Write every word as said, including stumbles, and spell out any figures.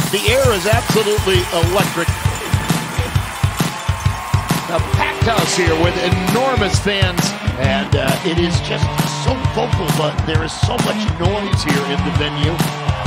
The air is absolutely electric. A packed house here with enormous fans, and uh, it is just so vocal, but there is so much noise here in the venue.